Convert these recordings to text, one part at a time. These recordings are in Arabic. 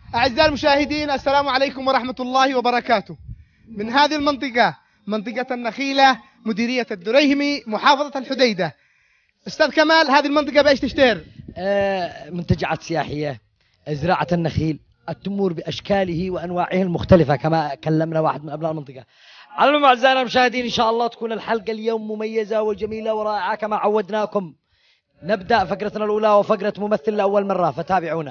أعزائي المشاهدين، السلام عليكم ورحمة الله وبركاته. من هذه المنطقة، منطقة النخيلة، مديرية الدريهمي، محافظة الحديدة. أستاذ كمال، هذه المنطقة بإيش تشتهر؟ منتجعات سياحية، زراعة النخيل، التمور بأشكاله وأنواعه المختلفة كما كلمنا واحد من أبناء المنطقة. على العموم أعزائنا المشاهدين، إن شاء الله تكون الحلقة اليوم مميزة وجميلة ورائعة كما عودناكم. نبدأ فقرتنا الأولى وفقرة ممثل لأول مرة، فتابعونا.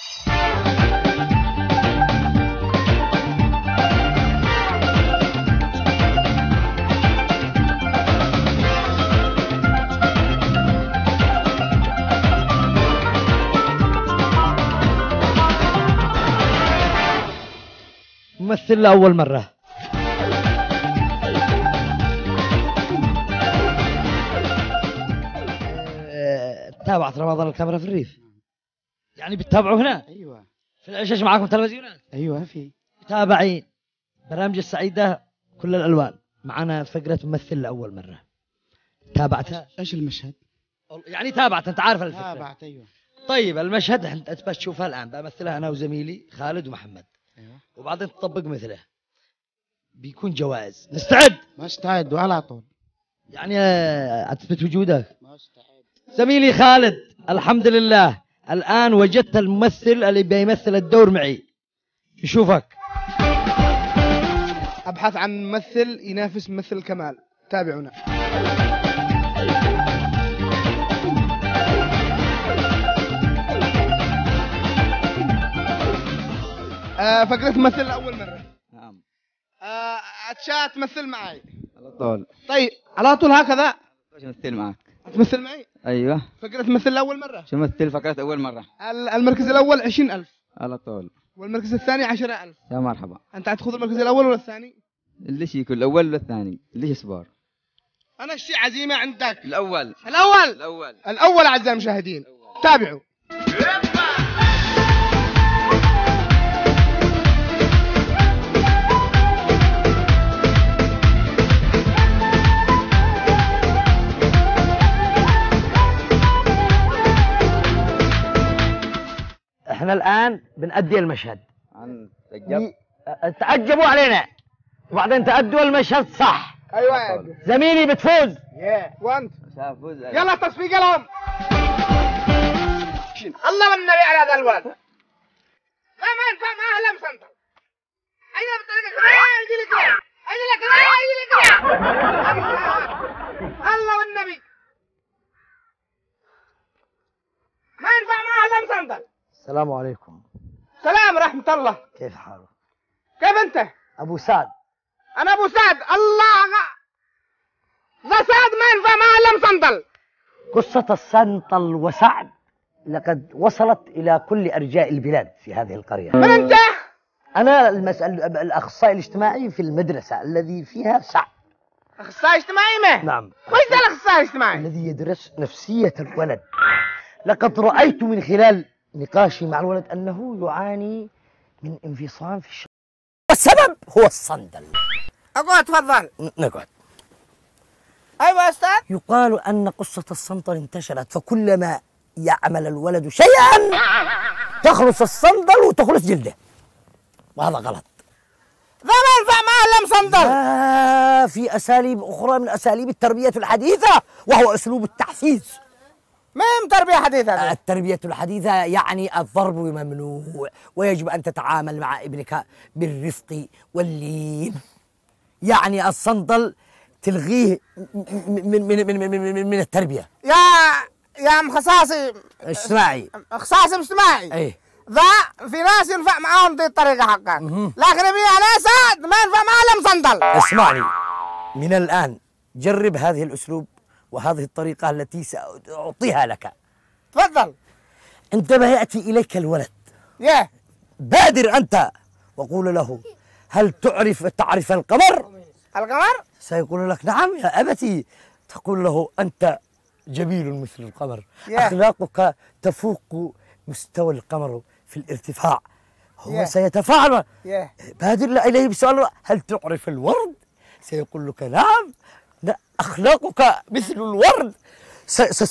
ممثل لأول مرة. تابعت رمضان الكاميرا في الريف؟ يعني بتتابعوا هنا؟ ايوه. في العشاش معاكم تلفزيونات؟ ايوه في. متابعين برامج السعيدة كل الألوان. معنا فقرة ممثل لأول مرة، تابعتها؟ ايش المشهد؟ يعني تابعت، أنت عارف الفكرة. تابعت. ايوه. طيب المشهد أنت بتشوفها الآن، بمثلها أنا وزميلي خالد ومحمد. ايوه. وبعدين تطبق مثله، بيكون جوائز. نستعد؟ مستعد وعلى طول. يعني أثبت وجودك. مستعد. زميلي خالد، الحمد لله الآن وجدت الممثل اللي بيمثل الدور معي. نشوفك. أبحث عن ممثل ينافس ممثل كمال، تابعونا. فقرة تمثل لأول مرة. نعم. أتشاء تمثل معي على طول. طيب على طول هكذا شو مثل معك؟ تمثل معي؟ ايوه. فقرة تمثل لأول مرة. شو مثل فقرة اول مرة؟ المركز الأول 20,000. على طول. والمركز الثاني 10,000. يا مرحبا. أنت هتاخذ المركز الأول ولا الثاني؟ اللي يكون الاول ولا الثاني؟ اللي يصبر. أنا الشيء عزيمة عندك. الاول. الأول. الاول. الأول أعزائي المشاهدين، تابعوا. احنا الآن بنأدي المشهد. تعجب. تعجبوا علينا وبعدين تأدوا المشهد صح. أيوة يا زميلي بتفوز. وأنت شافوز. يلا تصفيق لهم. الله والنبي على هذا الولد، لا ما ينفع معاه الا مسنطر. اين بطريقك؟ يجي لك اين لك يجي لك الله والنبي، ما ينفع معاه الا مسنطر. السلام عليكم. سلام ورحمة الله. كيف حالك؟ كيف انت؟ أبو سعد. انا ابو سعد. الله ذا سعد ما ينفع معاه الا مسنطل. قصة السنطل وسعد لقد وصلت إلى كل أرجاء البلاد في هذه القرية. من انت؟ أنا الأخصائي الاجتماعي في المدرسة الذي فيها سعد. اخصائي اجتماعي؟ ما نعم. وش ذا الاخصائي الاجتماعي؟ الذي يدرس نفسية الولد. لقد رأيت من خلال نقاشي مع الولد أنه يعاني من انفصام في الشخصية، والسبب هو الصندل. اقعد تفضل. نقعد. ايوه يا استاذ. يقال أن قصة الصندل انتشرت، فكلما يعمل الولد شيئا تخلص الصندل وتخلص جلده، وهذا غلط. ذا ما ينفع معاه الا مسندل. في أساليب أخرى من أساليب التربية الحديثة، وهو أسلوب التحفيز. ما هي تربية حديثة؟ التربية الحديثة يعني الضرب ممنوع، ويجب أن تتعامل مع ابنك بالرفق واللين. يعني الصندل تلغيه من التربية. يا مخصاصي اجتماعي. اخصاصي اجتماعي. ايه. ذا في ناس ينفع معاهم دي الطريقة حقا، لكن انا سعد ما ينفع معاه الا مصندل. اسمعني، من الآن جرب هذه الأسلوب وهذه الطريقة التي سأعطيها لك. تفضل. عندما يأتي إليك الولد بادر أنت وقول له: هل تعرف القمر؟ القمر؟ سيقول لك: نعم يا أبتي. تقول له: أنت جميل مثل القمر، أخلاقك تفوق مستوى القمر في الارتفاع. هو سيتفاعل. بادر إليه بسؤال: هل تعرف الورد؟ سيقول لك: نعم، أخلاقك مثل الورد.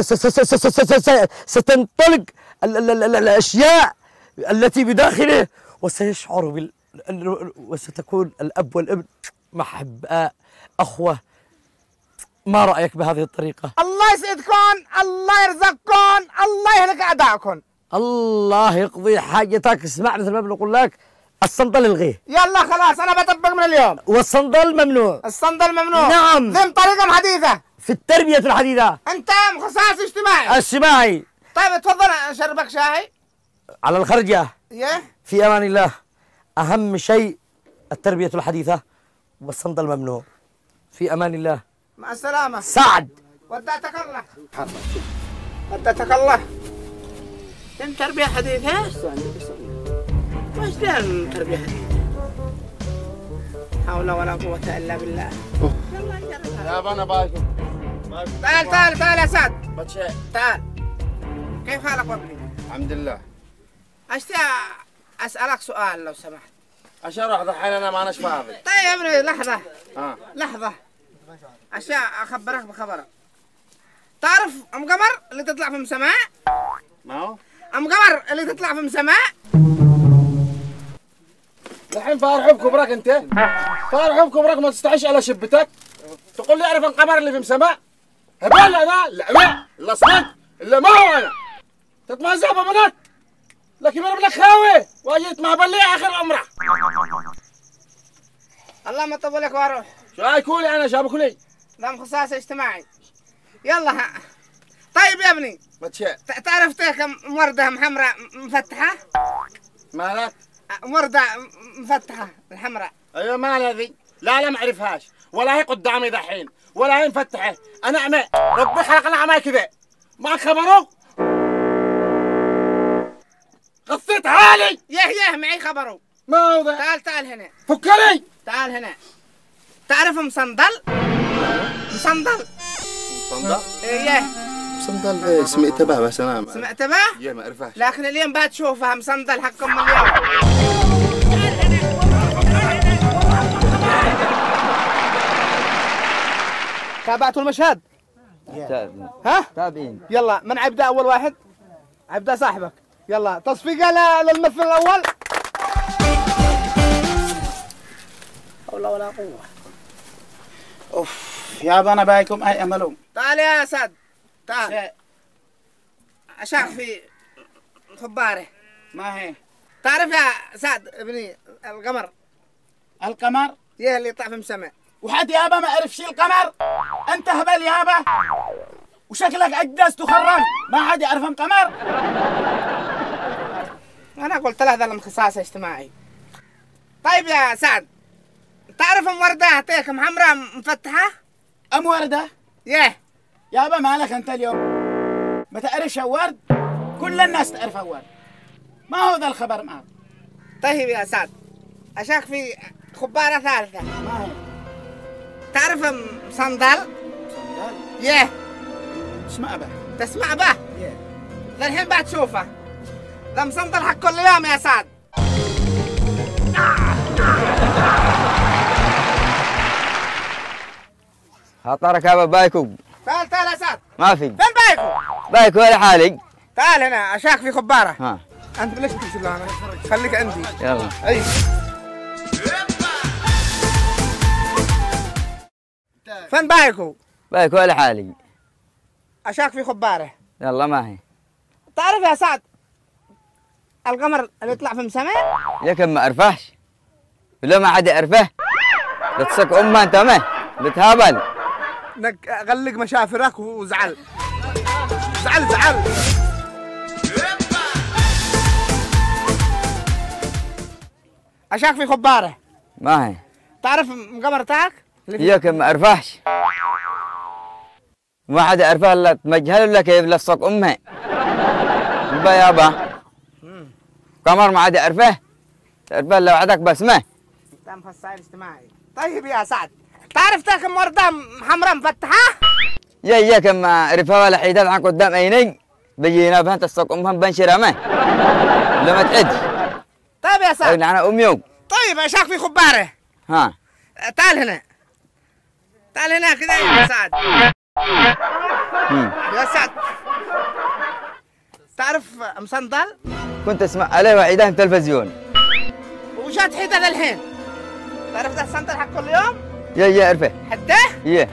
ستنطلق الأشياء التي بداخله وسيشعر وستكون الأب والابن محباء أخوة. ما رأيك بهذه الطريقة؟ الله يسعدكم، الله يرزقكم، الله يهلك أعدائكم. الله يقضي حاجتك. اسمع، مثل ما بنقول لك الصندل الغيه. يلا خلاص أنا بطبق من اليوم. والصندل ممنوع. الصندل ممنوع. نعم. ضمن طريقة حديثة في التربية الحديثة. أنت مخصص اجتماعي. اجتماعي. طيب تفضل أشربك شاي. على الخرجة. يه. في أمان الله. أهم شيء التربية الحديثة والصندل ممنوع. في أمان الله. مع السلامة. سعد. ودعتك الله. ودعتك الله. انت تربية حديثة؟ وش دين تربية حديثة؟ حول ولا قوة إلا بالله. يا بنا بايكم. تعال تعال تعال يا سعد. بتشي. تعال. كيف حالك وابني؟ الحمد لله. أشتي أسألك سؤال لو سمحت. اشرح دحين انا ما اناش فاضي. طيب يا ابني لحظة. لحظة. أشياء أخبرك بخبرك. تعرف أم قمر اللي تطلع في مسماء؟ ما هو؟ أم قمر اللي تطلع في مسماء؟ الحين فارحوا بكبرك انت. فارحوا بكبرك ما تستعيش على شبتك. تقول لي اعرف القمر اللي في مسماء؟ هبل انا؟ لا لا صمت الا ما هو انا. تتمازح ببنات. لكن انا ابنك خاوي واجيت مع بلي اخر عمره. الله ما طول لك واروح. شو هيكولي انا شابك لي؟ دام خصاص اجتماعي. يلا ها. طيب يا ابني. بتشي. تعرف كم وردة محمراء مفتحة؟ مالك؟ وردة مفتحة الحمراء. ايوه مال هذي؟ لا ما اعرفهاش ولا هي قدامي دحين ولا هي مفتحه. انا اعمى ربي خلقنا اعمى كذا. ما خبروك؟ غطيت حالي. يه معي خبره. ما هو ذا؟ تعال تعال هنا. فكري. تعال هنا. تعرف مصندل؟ مصندل. صندل؟ ايه. صندل سمعت به بس انا سمعت به؟ يا ما اعرفهاش. لكن اليوم بتشوفها مصندل حقكم اليوم. تابعتوا المشهد؟ ها؟ تابعين. يلا من عبدا اول واحد؟ عبدا صاحبك. يلا تصفيقه للممثل الاول. حول ولا قوة. اوف يا بنا بايكم اي املهم. تعال يا سعد. تعال. اشاك في خباره. ما هي؟ تعرف يا سعد ابني القمر؟ القمر؟ يه اللي يطلع في مسمى. وحد يابا ما عرف شي القمر؟ انت هبل يابا. وشكلك اجدس تخرم، ما حد يعرف القمر؟ انا قلت له هذا الانخصاص اجتماعي. طيب يا سعد تعرف ام ورده هتيك محمراء مفتحه؟ ام ورده؟ يه يابا مالك انت اليوم؟ ما تعرفش الورد؟ كل الناس تعرف الورد. ما هو ذا الخبر معك؟ طيب يا سعد اشاك في خباره ثالثه. ما هي؟ تعرف صندل؟ صندل؟ يه اسمع به. تسمع به؟ يه. للحين بتشوفه. ذا مصندل حق كل يوم يا سعد. خاطرك يا بايكو. تعال تعال يا سعد. ما في. فين بايكو؟ بايكو لحالي. تعال هنا اشاك في خباره. ها. انت ليش تمشي لهنا؟ خليك عندي. يلا. اي. فين بايكو؟ بايكو لحالي. اشاك في خباره. يلا ما هي. تعرف يا سعد القمر اللي يطلع في مسمى؟ لكن ما اعرفهش. ولا ما حد يعرفه. بتسك امه انت ما بتهابل. غلق مشافرك وزعل. زعل. اشاك في خباره. ما هي. تعرف قمر تاعك؟ ياك ما اعرفهش. ما حد يعرفها الا تمجهل ولا كيف لصق امها. يبا يابا. قمر ما حد يعرفه. تعرفه الا وحدك بس ما. انت مخصص اجتماعي. طيب يا سعد تعرف تاك ورده حمراء مفتحه؟ ياك ما اعرفها ولا حيدات عن قدام عيني. بيجينا بها تسق امها بنشرها ما. لما تعد. طيب يا سعد. انا امي. طيب اشاك في خباره. ها. تعال هنا كذا يا سعد. يا سعد تعرف مصندل؟ كنت اسمع عليه وعيدان في التلفزيون. وجات حيدة للحين. تعرف ده السنتر حق كل يوم؟ يا عرفه حده؟ يا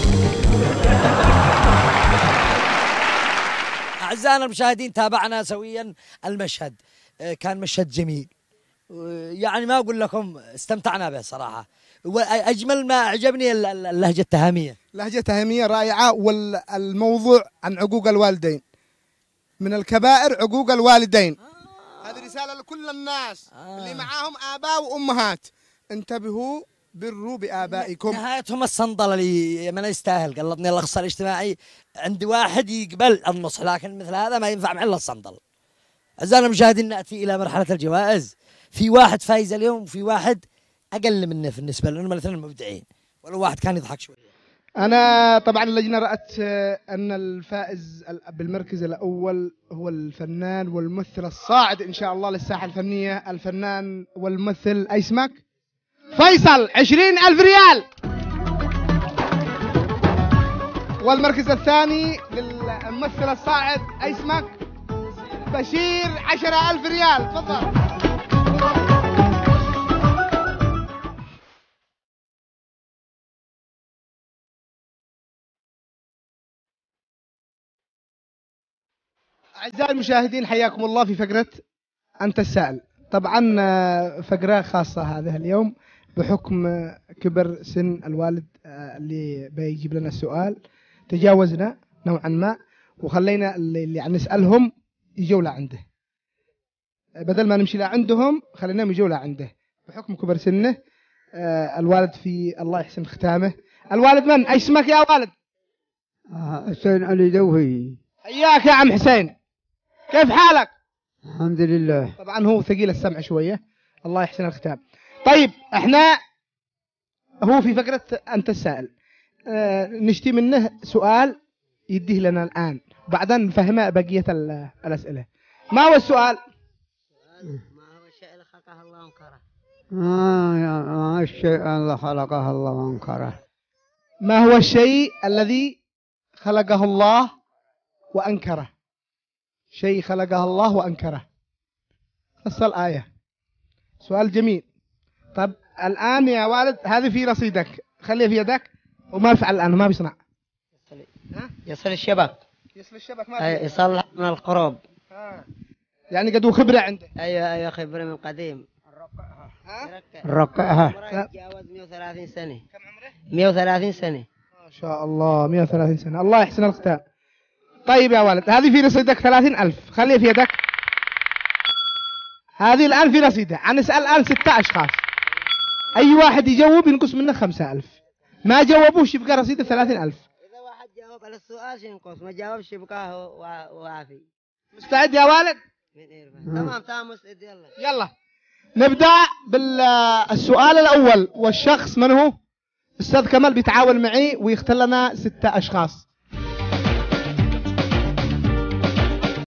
أعزائنا المشاهدين تابعنا سويا المشهد، كان مشهد جميل، يعني ما أقول لكم استمتعنا به صراحة. وأجمل ما أعجبني اللهجة التهامية. لهجة تهامية رائعة، والموضوع عن عقوق الوالدين. من الكبائر عقوق الوالدين. هذه رسالة لكل الناس اللي معاهم آباء وأمهات، انتبهوا بروا بآبائكم. نهايتهم الصندل اللي ما يستاهل. قلبني الأخصائي الاجتماعي عند واحد يقبل النصح، لكن مثل هذا ما ينفع مع إلا الصندل. أعزائنا المشاهدين نأتي إلى مرحلة الجوائز. في واحد فايز اليوم وفي واحد أقل منه في النسبة، لأنهم الاثنين مبدعين، ولو واحد كان يضحك شوية. أنا طبعا اللجنة رأت أن الفائز بالمركز الأول هو الفنان والممثل الصاعد إن شاء الله للساحة الفنية، الفنان والممثل أيسمك فيصل 20,000 ريال. والمركز الثاني للممثل الصاعد أيسمك بشير 10,000 ريال. تفضل. أعزائي المشاهدين حياكم الله في فقرة أنت السائل. طبعا فقرة خاصة هذا اليوم بحكم كبر سن الوالد اللي بيجيب لنا السؤال. تجاوزنا نوعا ما وخلينا اللي يعني نسألهم يجوا لعنده، بدل ما نمشي لعندهم خليناهم يجوا لعنده بحكم كبر سنه. الوالد في الله يحسن ختامه. الوالد من؟ ايش اسمك يا والد؟ حسين علي دوهي. حياك يا عم حسين، كيف حالك؟ الحمد لله. طبعا هو ثقيل السمع شوية، الله يحسن الختام. طيب احنا هو في فقرة أنت السائل، نشتي منه سؤال يديه لنا الآن وبعدين نفهمه بقية الأسئلة. ما هو السؤال؟ ما هو الشيء اللي خلقه الله وانكره؟ ما الشيء اللي خلقه الله وانكره؟ ما هو الشيء الذي خلقه الله وأنكره؟ شيء خلقه الله وأنكره. نص الآية. سؤال جميل. طب الآن يا والد هذه في رصيدك، خليها في يدك وما يفعل الآن ما بيصنع. يصل الشبك. يصل الشبك ما يصلح من القروب. يعني قد هو خبرة عنده. ايوه خبره من قديم. رقعها. تجاوز 130 سنه. كم عمره؟ 130 سنه. ما شاء الله 130 سنة، الله يحسن الختام. طيب يا والد هذه في رصيدك 30,000، خليها في يدك. هذه الآن في رصيده. هنسأل الآن 6 أشخاص، أي واحد يجاوب ينقص منه 5,000، ما جاوبوش يبقى رصيده 30,000. إذا واحد جاوب على السؤال ينقص، ما جاوبش يبقى وافي. مستعد يا والد؟ تمام مستعد. يلا نبدأ بالسؤال الأول، والشخص من هو؟ أستاذ كمال بيتعاون معي ويختار لنا 6 أشخاص.